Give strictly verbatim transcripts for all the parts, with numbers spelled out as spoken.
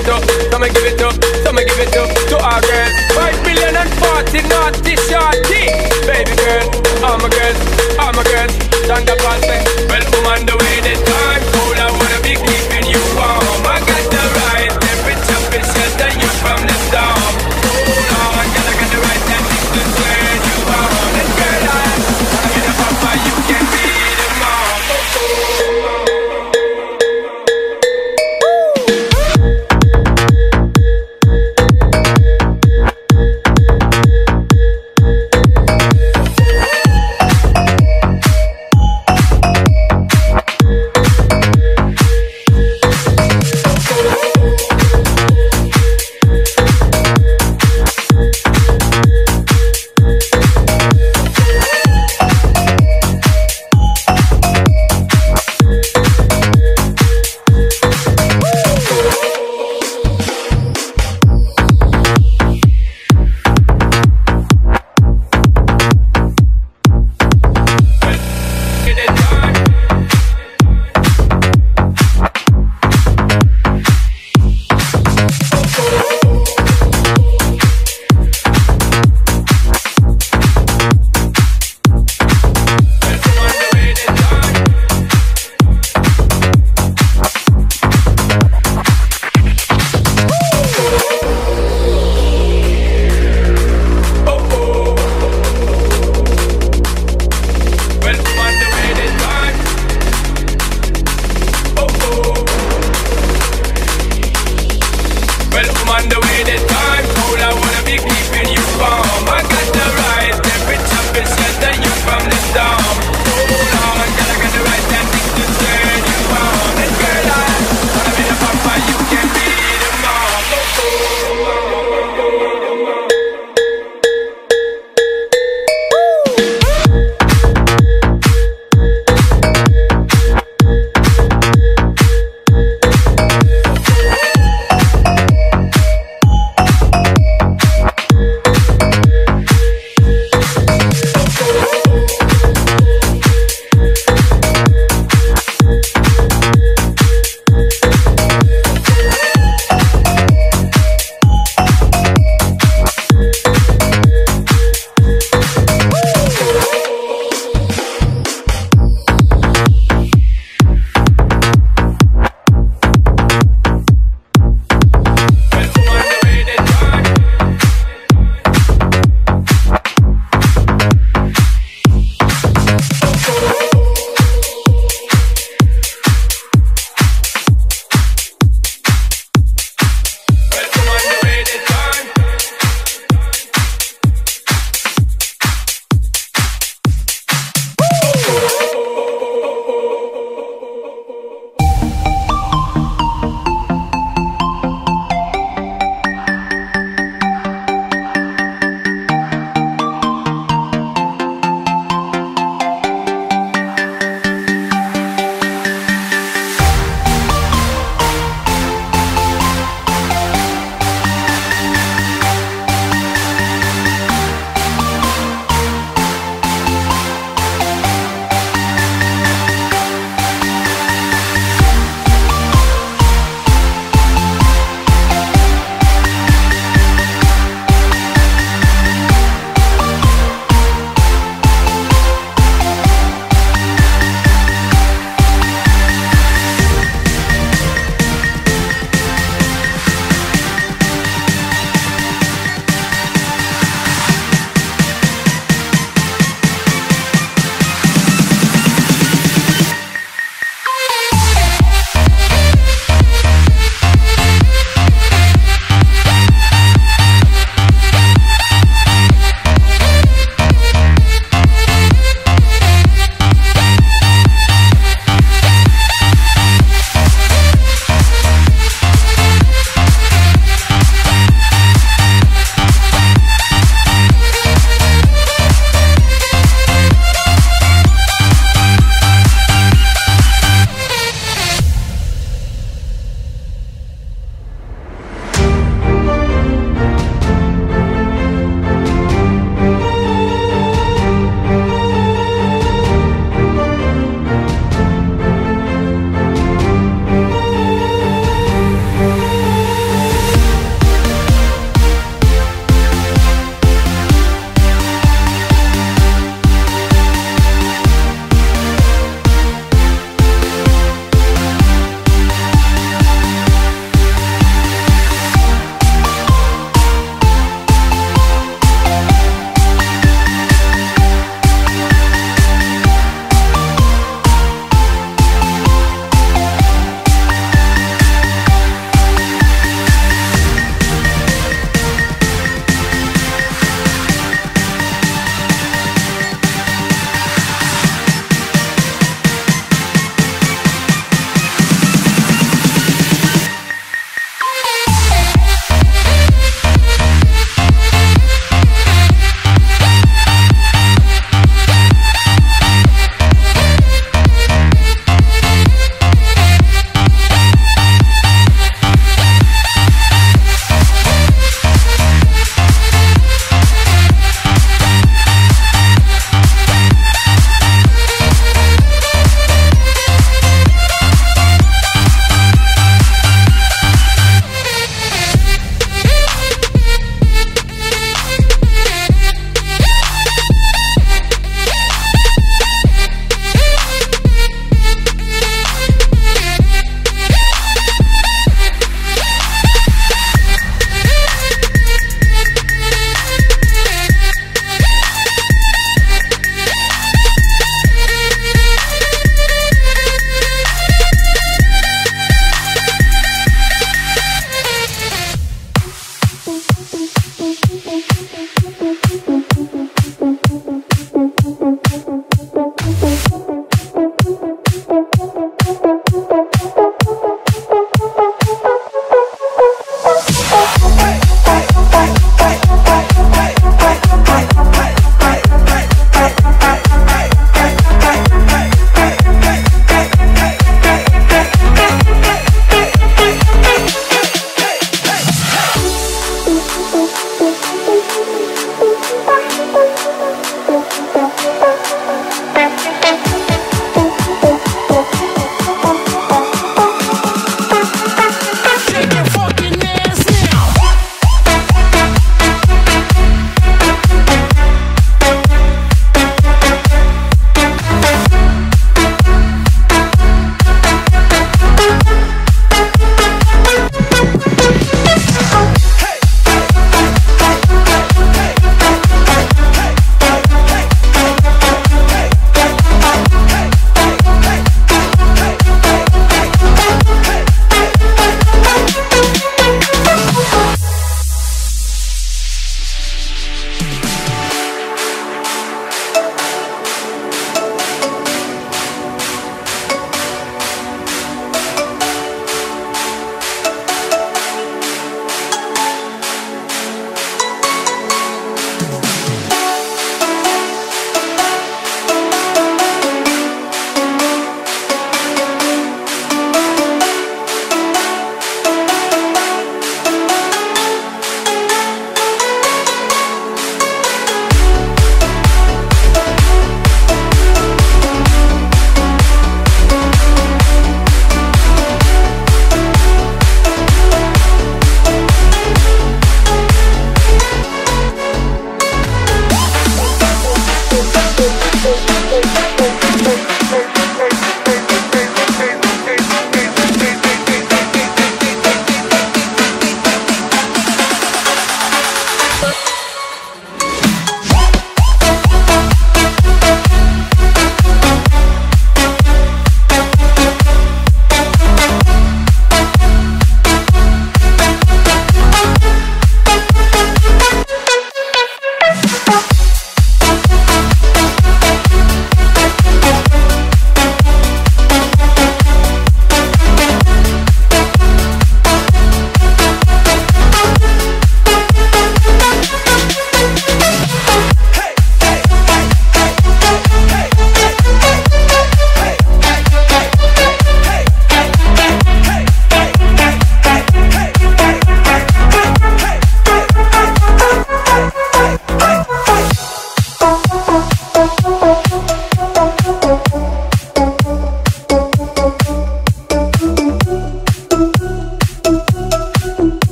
it up, so me give it up, so me give it up to our girls. Five million and forty naughty shorty. Baby girl, all my girls, all my girls. Santa Claus say, well, woman, the way the time cold, I wanna be keeping you warm. I got the right temperature to shelter you from the storm. Hold on, girl, I got the right tactics to turn you on. And girl, I, I'm in a papa, you can be the mom. Oh, oh.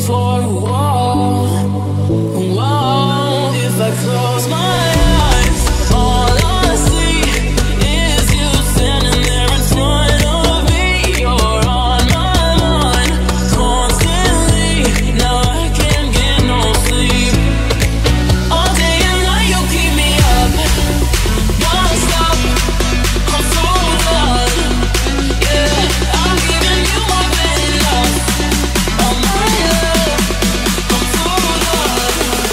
fourth wall. Whoa. If I close my eyes, all I see is you standing there in front of me. You're on my mind constantly. Now I can't get no sleep. All day and night you keep me up, non-stop. I'm so done. Yeah, I'm giving you my very love. All my love. I'm so done.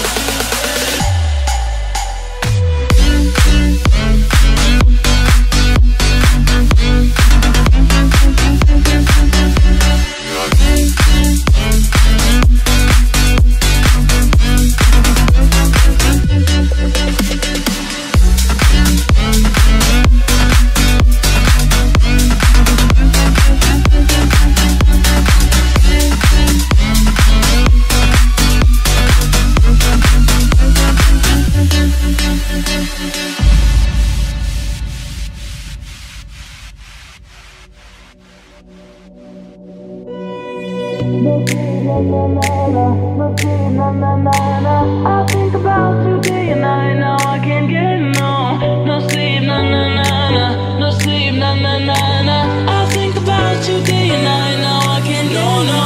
I think about you day and night. Now I can't get no, no sleep, na na na na, no sleep, na na na na. I think about you day and night. Now I can't get no, no,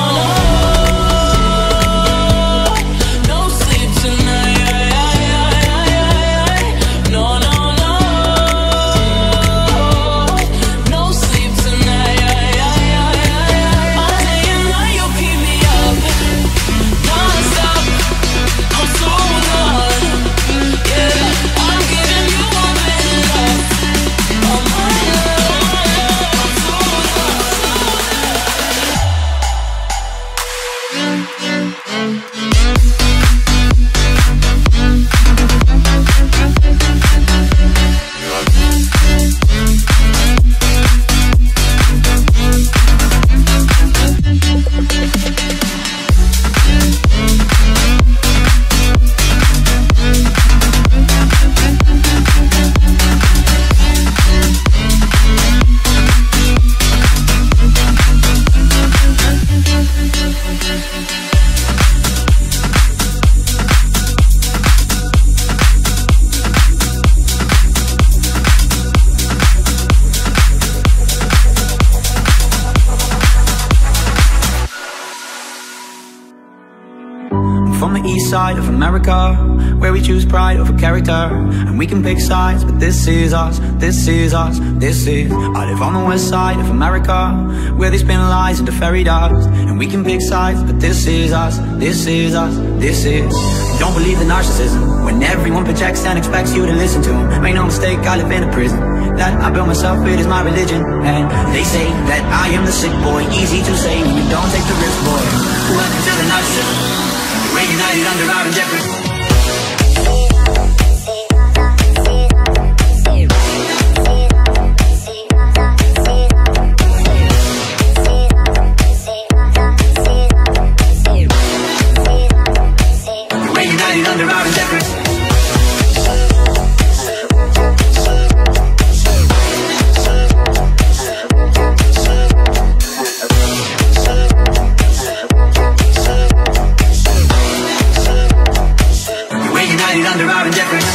no, no sleep tonight. No, no, no, no sleep tonight. All day and night you keep me up, non-stop. I'm so done. Yeah, I'm giving you my very love. All my love. I'm so From the east side of America, where we choose pride over character, and we can pick sides, but this is us, this is us, this is. I live on the west side of America, where they spin lies into fairy dust, and we can pick sides, but this is us, this is us, this is. Don't believe the narcissism, when everyone projects and expects you to listen to them. Make no mistake, I live in a prison that I built myself, it is my religion. And they say that I am the sick boy, easy to say when you don't take the risk, boy. Welcome to the narcissism. We're united under our indifference. We're united under our indifference. Under our indifference.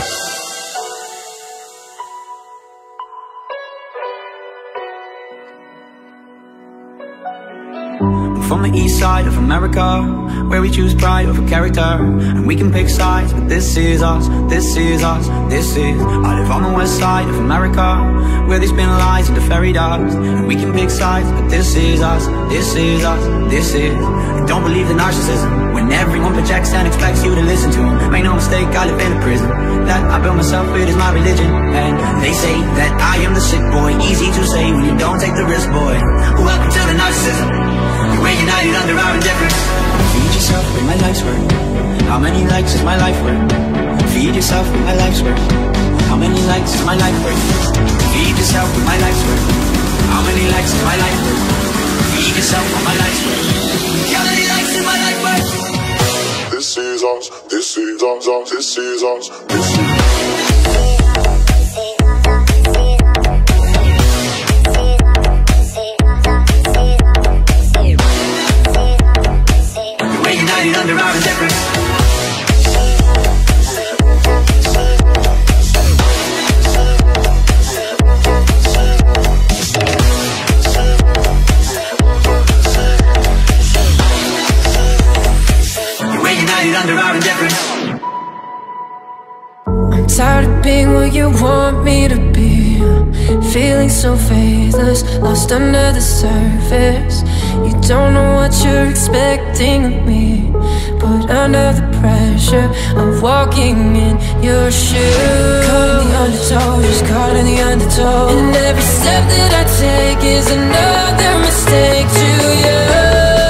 From the east side of America, where we choose pride over character, and we can pick sides, but this is us, this is us, this is. I live on the west side of America, where they spin lies into fairy dust, and we can pick sides, but this is us, this is us, this is. And don't believe the narcissism, when everyone projects and expects you to listen to them. Make no mistake, I live in a prison that I built myself, it is my religion. And they say that I am the sick boy, easy to say when you don't take the risk, boy. Welcome to the narcissism. We're united under our indifference. Feed yourself with my life's work. How many likes is my life worth? Feed yourself with my life's work. How many likes is my life worth? Feed yourself with my life's work. How many likes is my life worth? Feed yourself with my life's work. How many likes is my life worth? This is us, this is us, us, this is us, this is us. Tired of being what you want me to be, feeling so faithless, lost under the surface. You don't know what you're expecting of me, but under the pressure of walking in your shoes. Caught in the undertow, just caught in the undertow, and every step that I take is another mistake to you.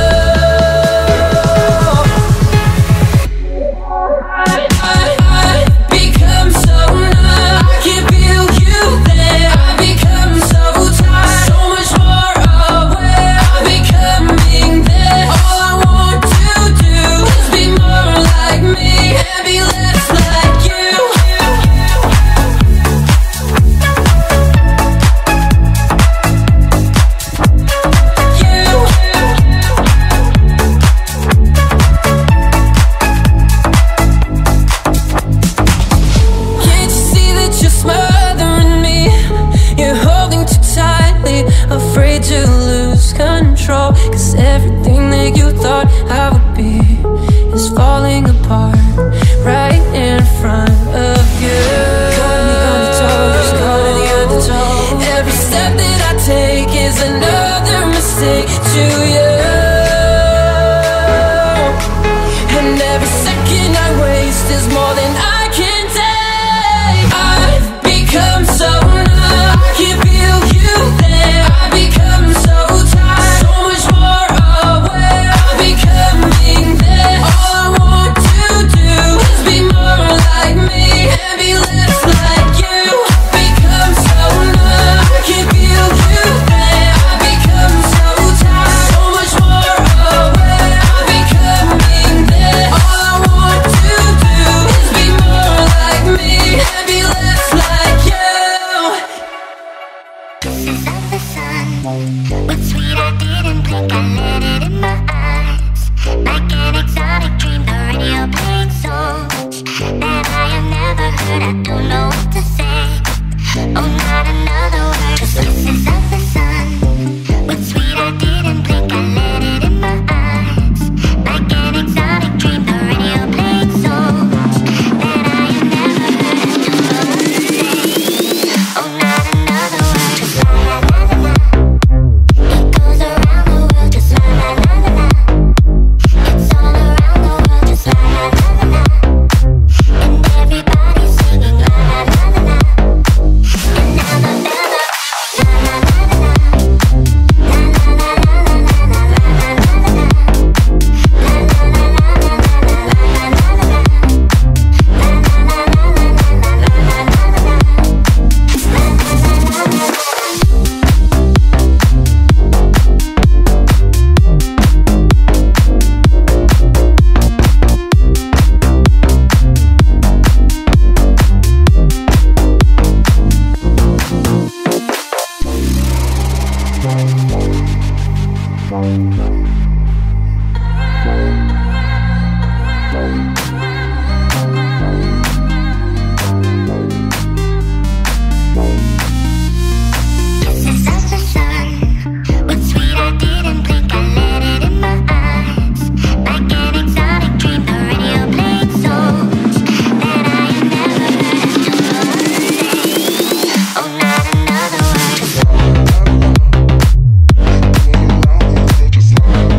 Cause everything that you thought I would be is falling apart right in front of you. Caught in the undertow, just caught in the undertow. Every step that I take is another mistake to you, and every second I waste is more than I can take. I've become so numb, I can't feel you there. I become so tired, so much more aware. I'm becoming there. All I want to do is be more like me and be less like you. Become so numb, I can't feel you there. I become so tired, so much more aware. I'm becoming there. All I want to do is be more like me and be less like you. Kisses of the sun, what's sweet I didn't blink, I let it in my eyes. Like an exotic dream, the radio playing songs that I have never heard, I don't know what to say. Oh, not another word, just kisses of the sun. What's sweet I didn't blink, I let it in my eyes. Like an exotic dream, the radio playing songs that I have never heard, I don't know what to say. Oh, not another word, just la la la la la. It goes around the world, just la la la la la. It's all around the world, just la la la la la. And everybody's singing la la la la la. And now the bell up, la la la la la. La la la la la la la la la la la la. La la la la la la la la la la la la. La la la la la la la la la la la la. La la la la la la la la la la la la. Kisses of the sun, what's sweet I didn't blink, I let it in my eyes. Like an exotic dream, the radio playing songs that I have never heard, I don't know what to say. Oh, not another word, just la la la la la.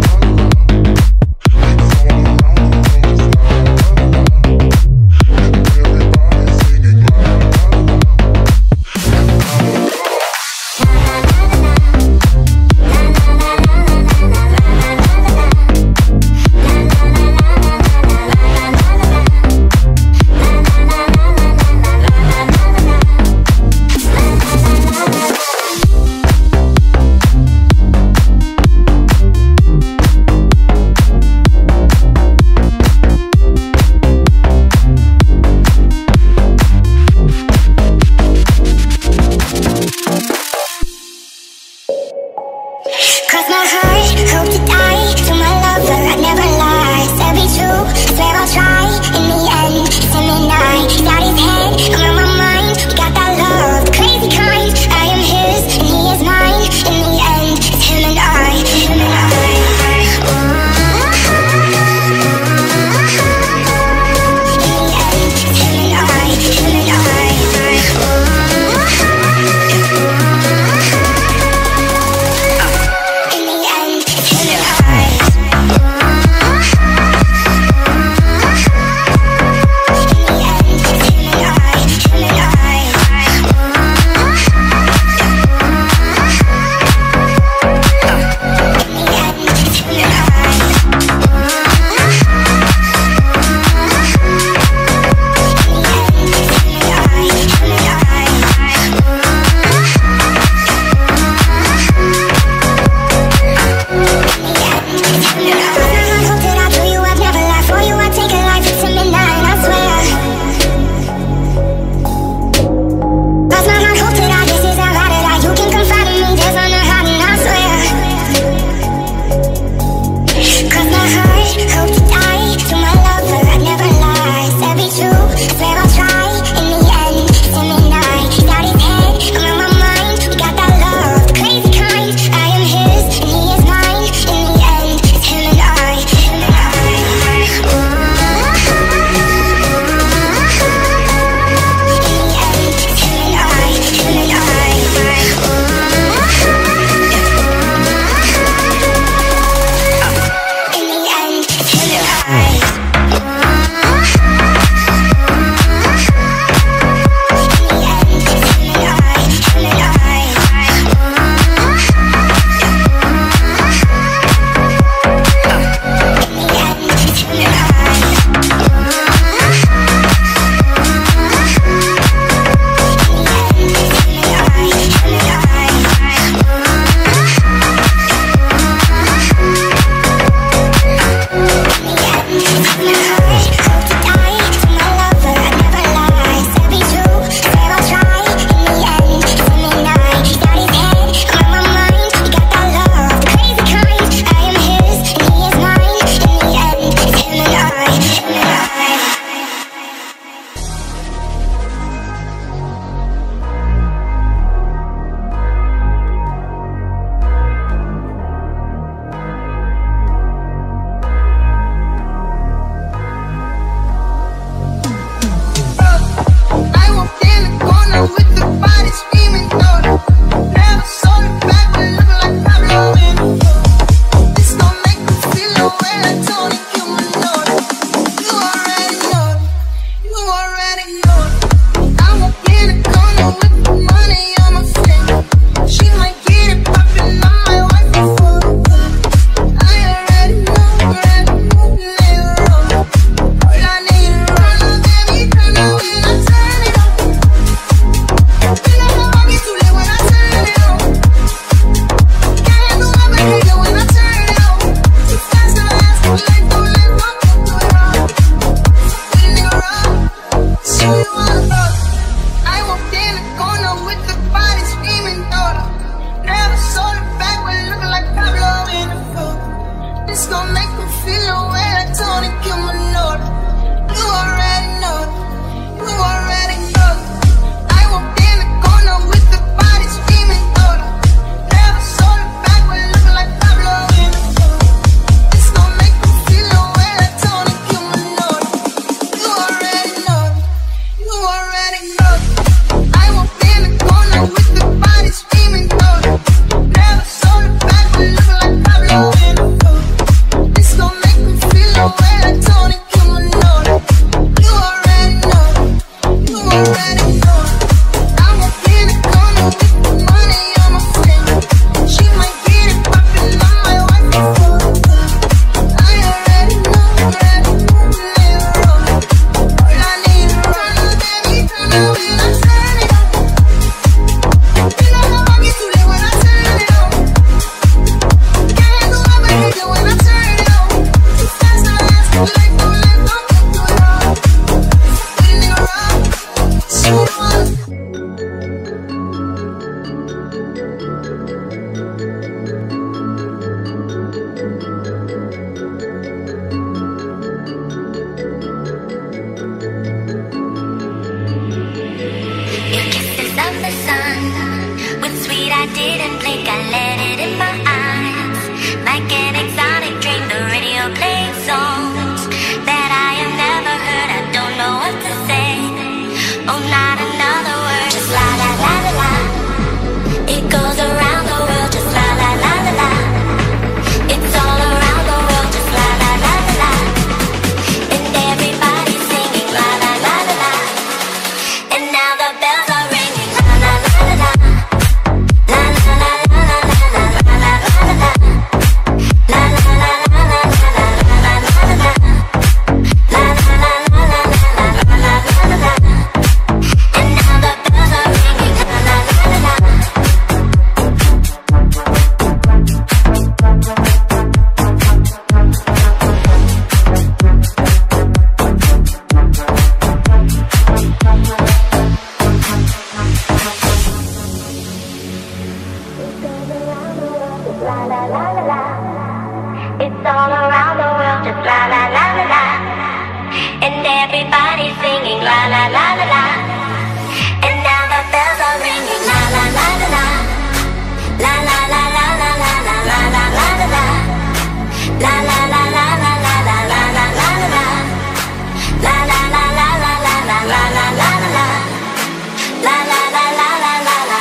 la la la la la. It's all around the world, just la la la la la. And everybody's singing la la la la la. And now the bells are ringing la la la la la. La la la la la la la la la la la la. La la la la la la la la la la la la. La la la la la la la la la la la la. La la la la la la la.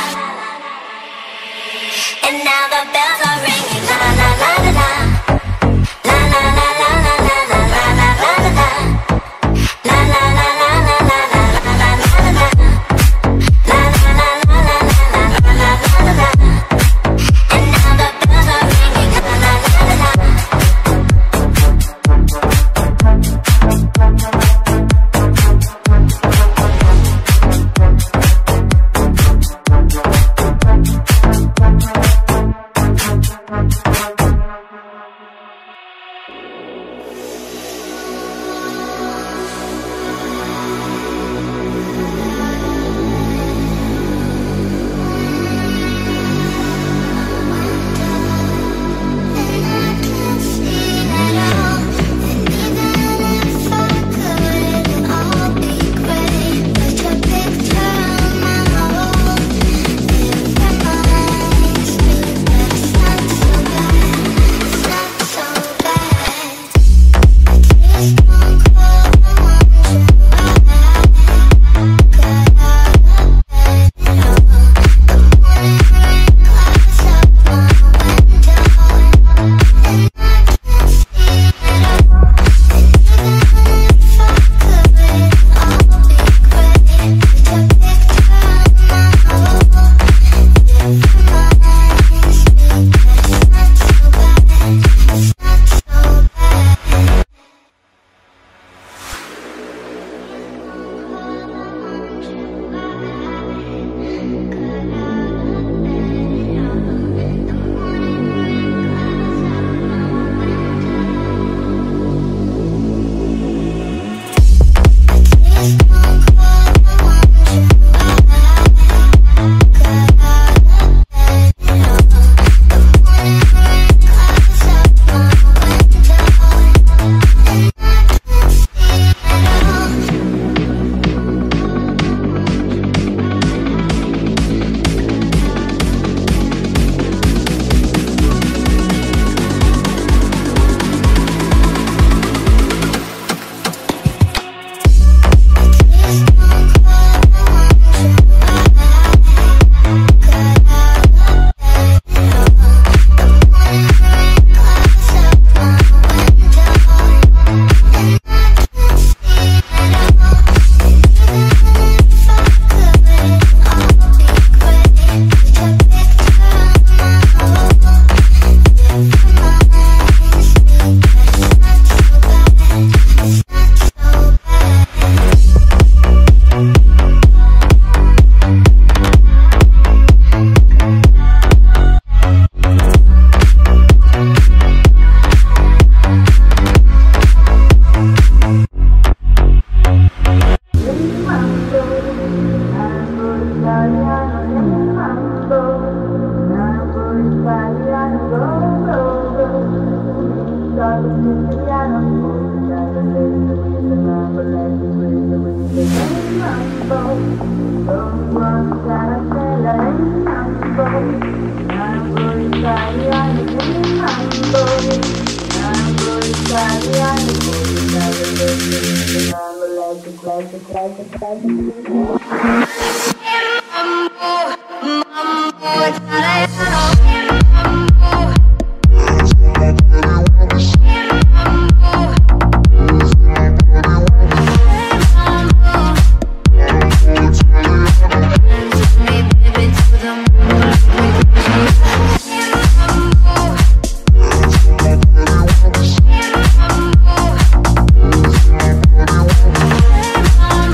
And now the bells are ringing la la la la la. La la la la la la la la la la la. La la la la la la la la la la la. La la la la la la la la la la. And now the bells are ringing la la la la la.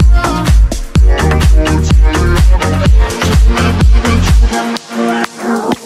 Wow.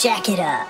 Jack it up.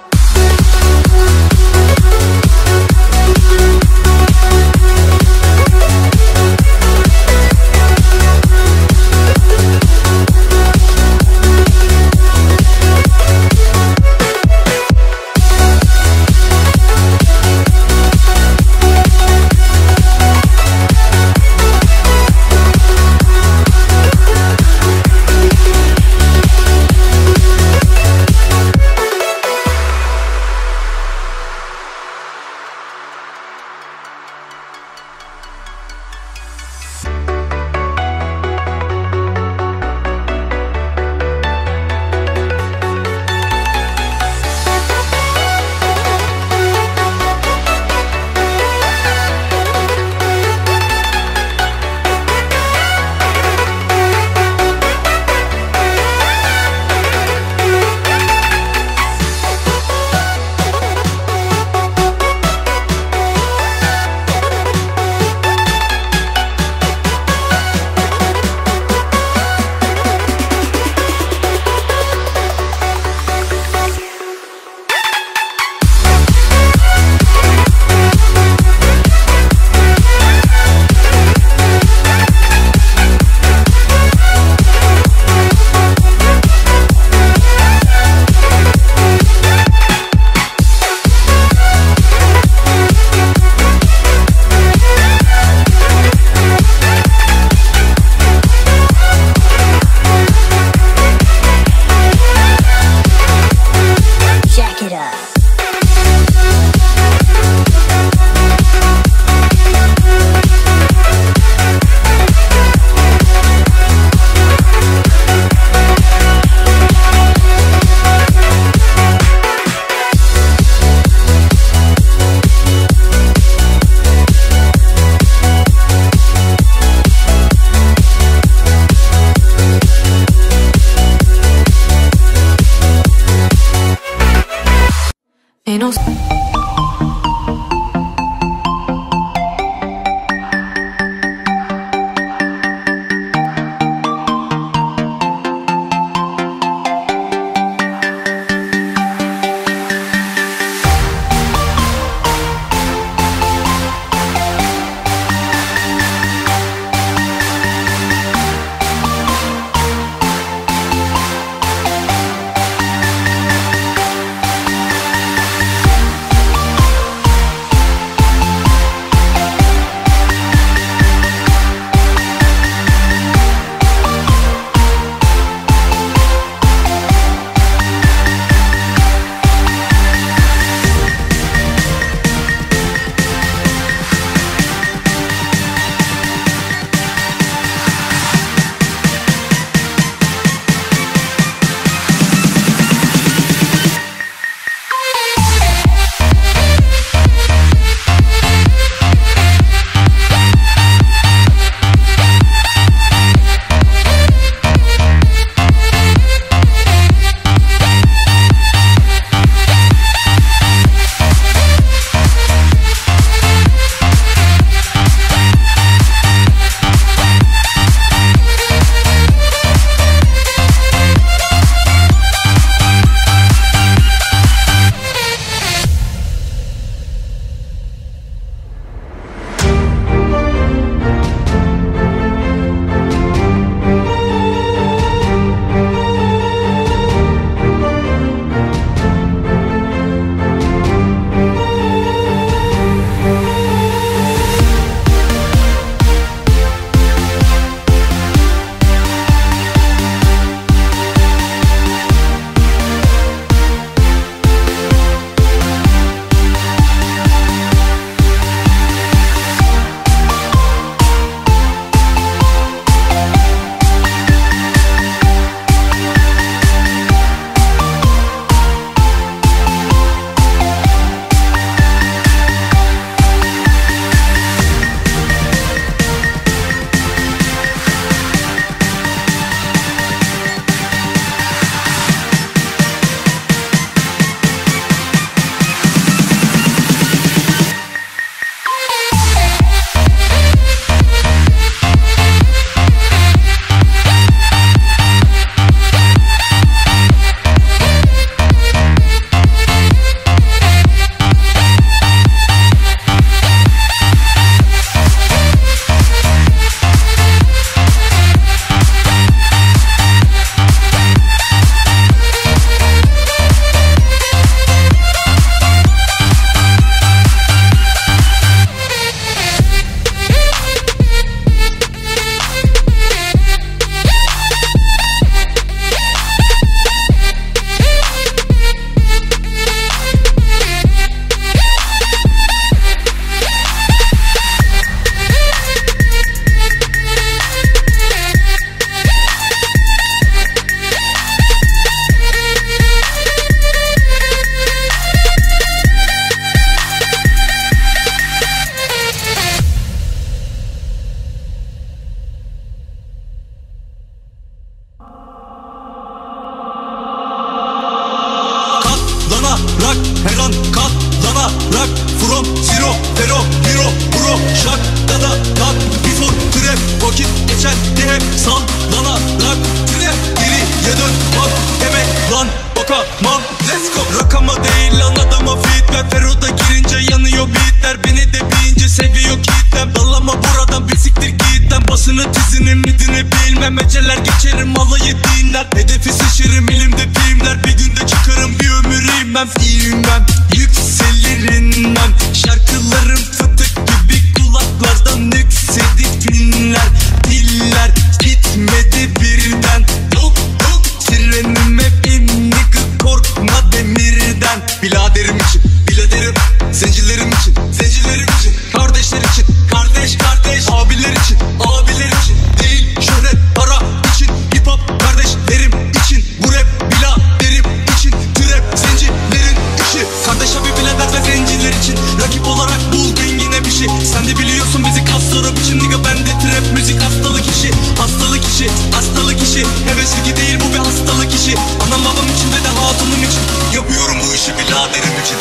sallanarak trap geriye dön bak deme lan bakamam. Let's go. Rakama değil lan adama feedback. Fero'da girince yanıyor beatler. Beni de bilince seviyor kitlem. Dallama buradan bir siktir git lan. Basını tizini midini bilmem. Eceler geçerim alayı dinler. Hedefi seçerim elimde filmler. Bir günde çıkarım bir ömür inmem. İnmem yükselirim ben. Şarkılarım fıtık gibi kulaklardan yüksedik dinler. Diller gitmedi birden. Yok yok trenime bin nigga korkma demirden. Biladerim için biladerim. Zencilerim için zencilerim için. Kardeşler için kardeş kardeş. Abiler için abiler için. Değil şöhret para için. Hip hop kardeşlerim için. Bu rap biladerim için. Trap zencilerin işi. Kardeş abi bilader ve zenciler için. Rakip olarak bul dengine bir şey. Sen de biliyorsun bizi kaslara biçim. Nigga bende trap müzik hastalık işi. Hastalık işi hastalık işi. Hevesli değil bu bir hastalık işi. Anam babam için ve de hatunum için. Yapıyorum bu işi biladerim için.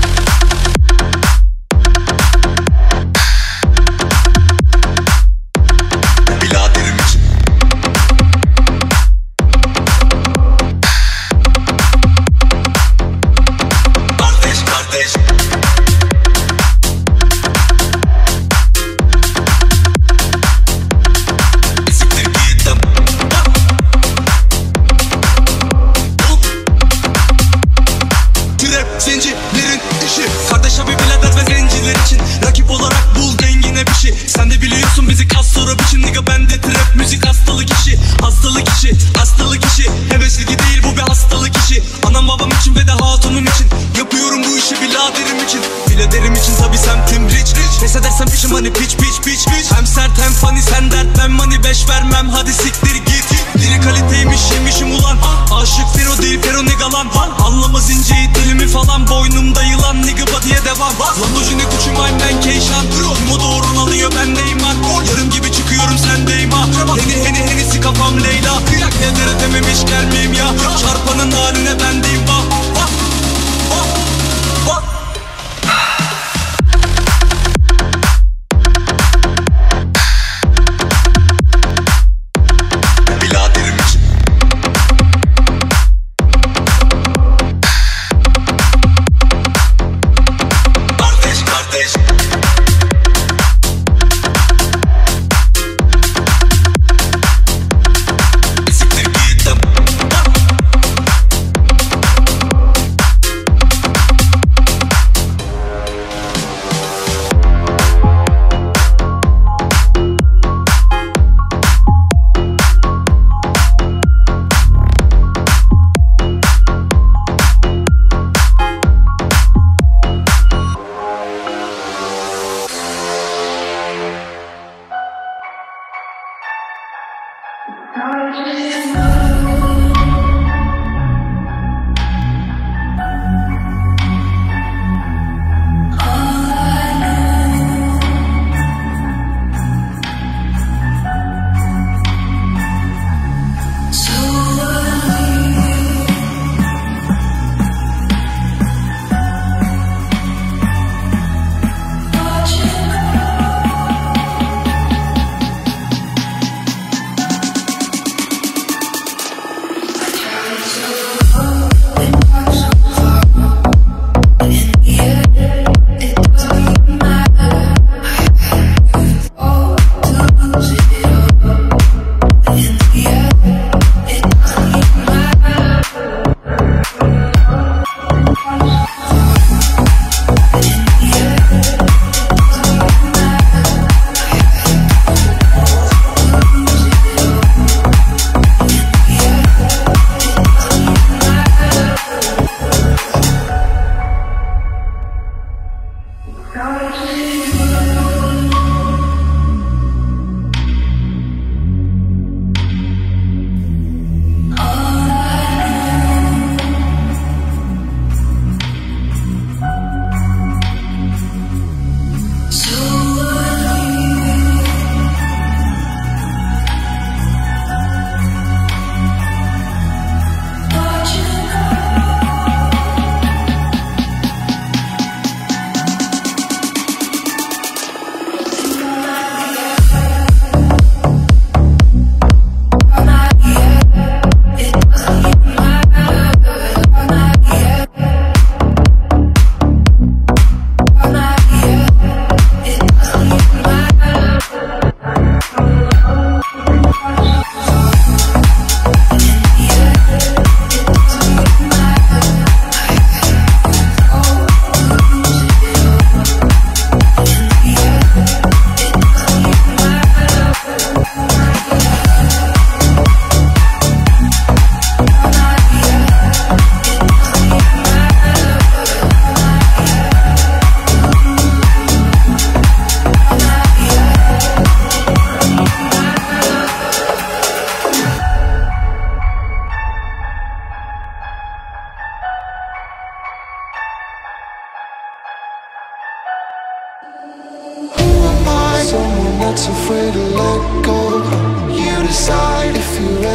Zencilerin işi. Kardeş abi bilader ve zenciler için. Rakip olarak bul dengine bir şey. Sen de biliyorsun bizi kas sonra biçim. Nigga bende trap müzik hastalık işi. Hastalık işi hastalık işi. Hevesli değil bu bir hastalık işi. Anam babam için ve de hatunum için. Yapıyorum bu işi biladerim için. Biladerim için tabi semtim rich rich. Pes edersem işim hani piç piç piç piç. Hem sert hem funny sen dert ben money beş vermem. Hadi siktir git. Diri kaliteymiş yemişim ulan. Aşık Fero değil Fero nigga lan. Anlamaz inceyi dilimi falan. Boynumda yılan nigga body'ye devam. Lamborghini Gucci my man Keyşan. Mo doğrun alıyor bendeyim lan. Yarım gibi çıkıyorum sendeyim ha. Heni heni henisi kafam Leyla. Nedir edememiş gelmeyeyim ya. Çarpanın haline bendeyim bak. Bak bak bak.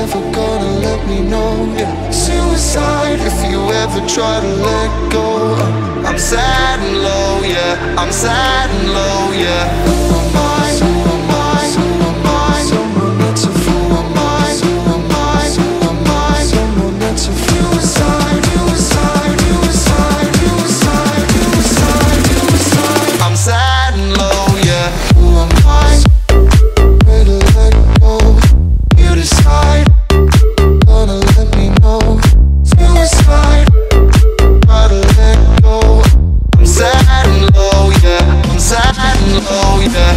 ever gonna let me know? Yeah. Suicide if you ever try to let go. uh, I'm sad and low, yeah, I'm sad and low, yeah. Who am I? Who am I? Who am I? Someone that's a fool. Who am I? Who am I? Who am I? Someone that's a suicide, suicide, suicide, suicide, suicide, suicide. I'm sad and low, yeah. Who am I? Ready to let go. You decide. Gonna let me know. Suicide. Try to let go. I'm sad and low, yeah. I'm sad and low, yeah.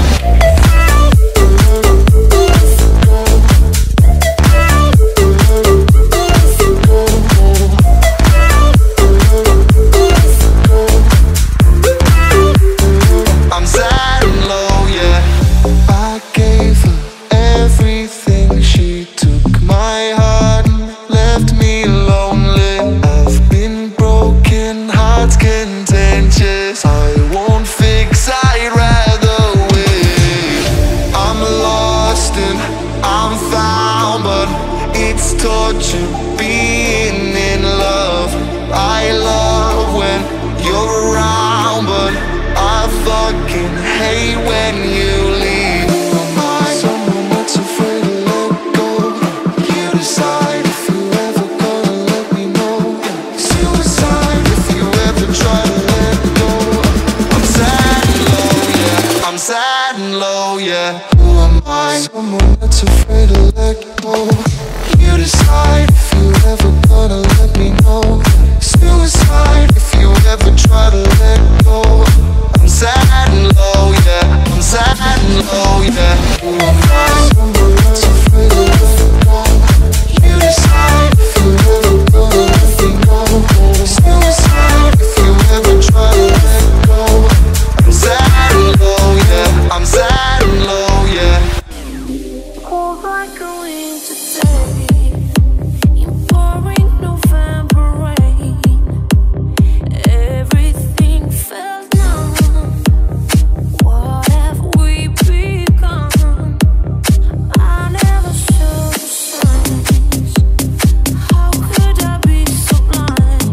I'm sad and low, yeah. I gave her everything. She took my heart and left me lonely. I've been broken, hearts contentious. I won't fix, I'd rather wait. I'm lost and I'm found, but it's torture being in love. I love when you're around, but I fucking hate when you leave. Who am I? Someone that's afraid to let go. You decide if you ever gonna let me know. Suicide if you ever try to let go. I'm sad and low, yeah. I'm sad and low, yeah. Who am I? Someone that's afraid to let go. You decide if you ever gonna let me know. Suicide if you ever try to let go. I'm sad and low, yeah. I'm sad and low, yeah. Who am I? Someone that's afraid to let go. You decide if you ever gonna let me know. Suicide if you ever try to let go. I'm sad and low, yeah. I'm sad and low, yeah. Cold like a winter day, in pouring November rain. Everything felt numb. What have we become? I never showed the signs. How could I be so blind?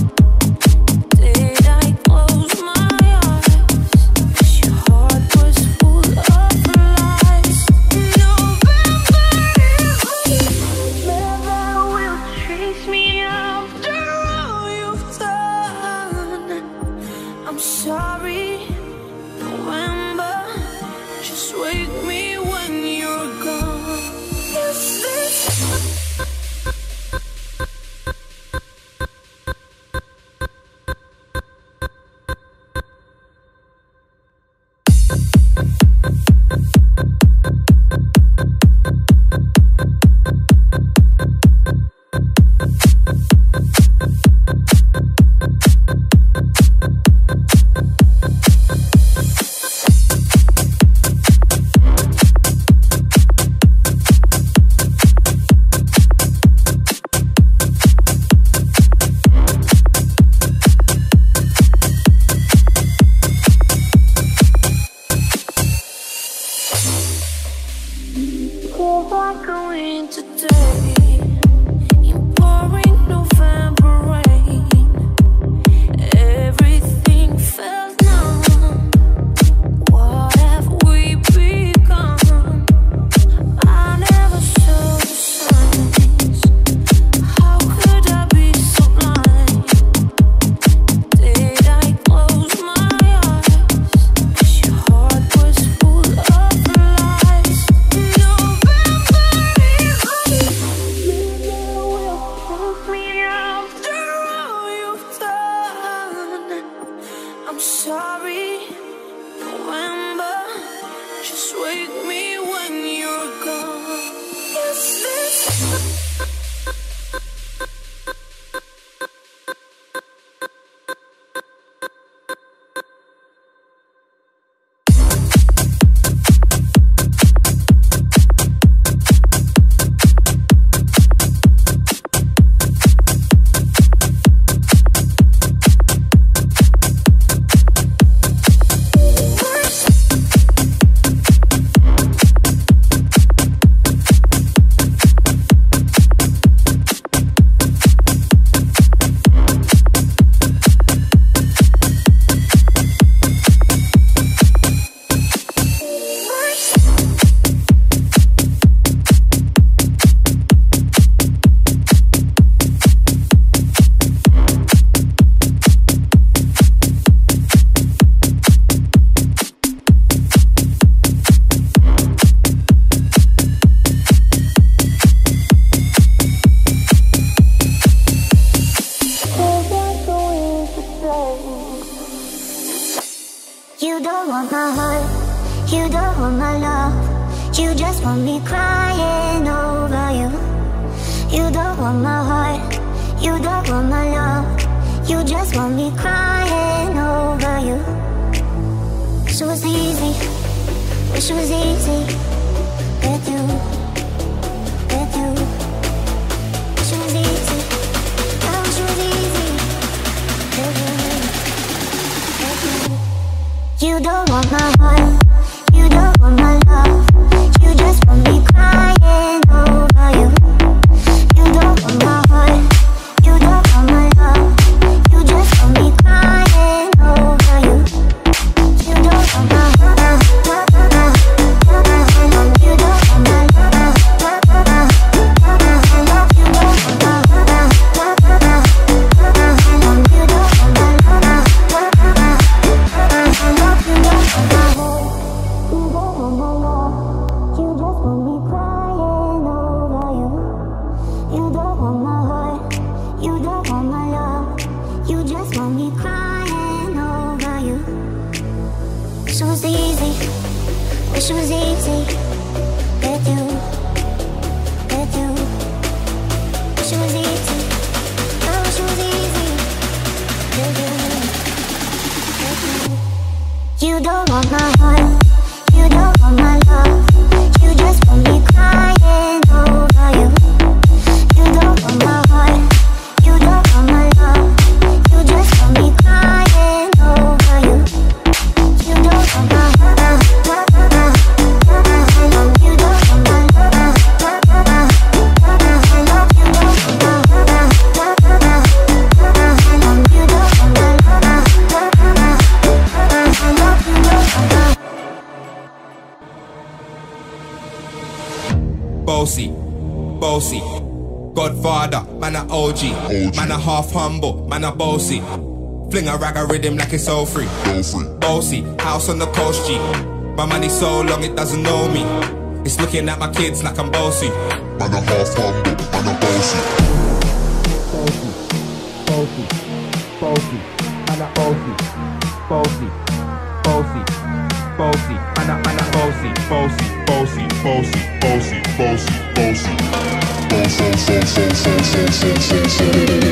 Did I close my eyes? 'Cause your heart was full of lies. November never will chase me after all you've done. I'm sorry, November. Just wake me when you're gone. Is this cold like a winter day, in pouring November rain. Everything felt numb. What have we become? I never showed the signs. How could I be so blind? Did I close my eyes? 'Cause your heart was full of lies. November You don't want my love, you just want me crying over you. You don't want my heart, you don't want my love, you just want me crying over you. Wish it was easy, wish it was easy with you, with you. Wish it was easy, I wish it was easy with you, with you. You don't want my heart, you don't want my love, you just want me crying over you. You don't want my heart, you don't want my love, you just want me crying over you. You don't want my heart, you don't want my love, you don't want my wish it was easy with you, with you. Wish it was easy, I wish it was easy with you, with you. You don't want my heart, you don't want my love, you just want me crying over you. You don't want my heart, you don't want my love, you just want me crying over you. You don't want my heart, you don't want my love, you don't want my you don't want my Bossy, bossy, Godfather, man a O G, man a half humble, man a bossy. Fling a rag a rhythm like it's all free. Bossy, house on the coast G. My money so long it doesn't know me. It's looking at my kids like I'm bossy. Man a half humble, man a bossy. Bossy, bossy, bossy, man a bossy, bossy, bossy, bossy, man a man a bossy, bossy, bossy, bossy, bossy, bossy, bossy. Bossy, so, so, so, so, so, so, so.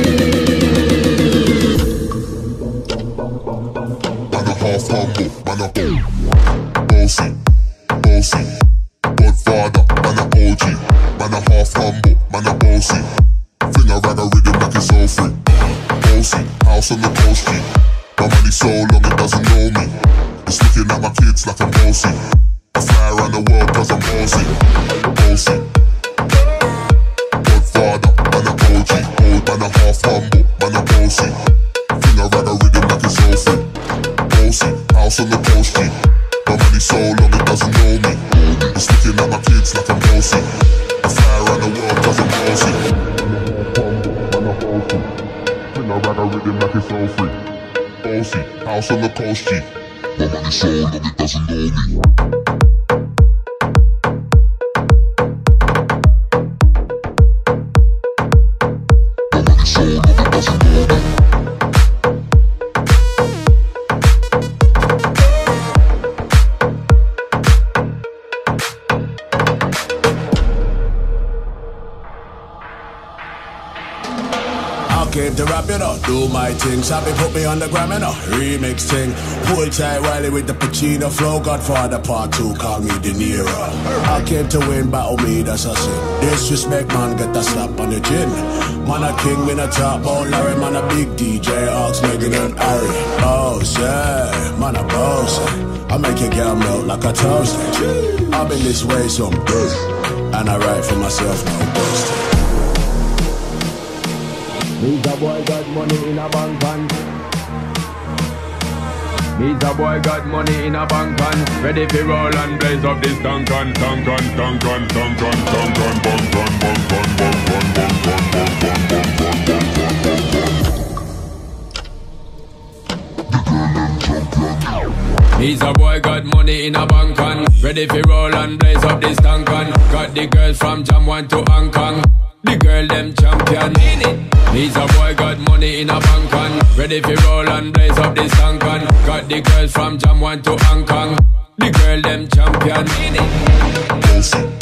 Man a half humble, man a bossy, bossy, Godfather, man a O G, man a half humble, man a bossy. Fling a rag a rhythm like it's all free. Bossy, house on the coast G. My money so long it doesn't know me. It's looking at my kids like I'm bossy. I fly around the world cause I'm bossy. Bossy, Godfather, man a O G, old man a half humble, man a bossy. Fling a rag a rhythm like it's all free. Bossy, house on the coast G. My money so long it doesn't know me. It's looking at my kids like I'm bossy. I fly around the world cause I'm bossy. Man a bossy, fling a rag a rhythm like it's all free. Bossy, house on the coast G. My money so long it doesn't know me. Came to rap, you know, do my thing. Sabi put me on the gram, you know, remix thing. Pull tight Wiley with the Pacino flow. Godfather part two, call me De Niro. I came to win, battle me, that's a sin. Disrespect, man, get a slap on the chin. Man a king, me a top ball Larry. Man a big D J, Ox, Megan and Harry. Boss, yeah, man a boss. I make your girl melt like a toast. I've been this way some day, and I write for myself, no boast. Me's a boy got money in a bank pan. Me's a boy got money in a bank pan. Ready for roll and blaze up this Duncan, Duncan, Duncan, Duncan, Duncan, Duncan, Duncan, Duncan. He's a boy got money in a bank pan. Ready for roll and blaze up this Duncan. Got the girls from Jam one to Hong Kong. The girl them champion. He's a boy got money in a bank pan. Ready for roll and blaze up this Duncan. Got the girls from Jam one to Hong Kong. The girl them champion. Bossy,